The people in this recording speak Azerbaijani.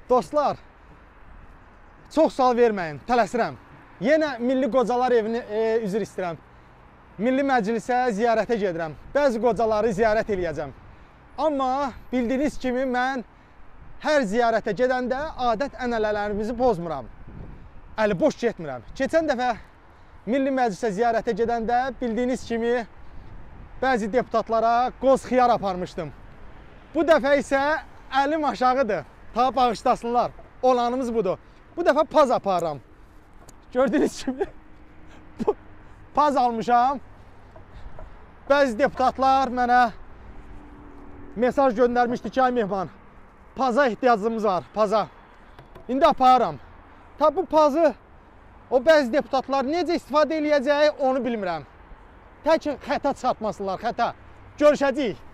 Dostlar, çox sual verməyin, tələsirəm. Yenə Milli Qocalar evini üzr istəyirəm. Milli Məclisə ziyarətə gedirəm. Bəzi qocaları ziyarət eləyəcəm. Amma bildiyiniz kimi mən hər ziyarətə gedəndə adət ənənələrimizi pozmuram. Əli boş getmirəm. Keçən dəfə Milli Məclisə ziyarətə gedəndə bildiyiniz kimi bəzi deputatlara qoz xiyar aparmışdım. Bu dəfə isə əlim aşağıdır. Ta bağışlasınlar. Olanımız budur. Bu dəfə paz aparıram. Gördüyünüz kimi paz almışam. Bəzi deputatlar mənə mesaj göndərmişdi ki, ay mehman, paza ehtiyacımız var, paza. İndi aparıram. Ta bu pazı o bəzi deputatlar necə istifadə eləyəcəyi onu bilmirəm. Tək xəta çarpmasınlar, xəta. Görüşəcəyik.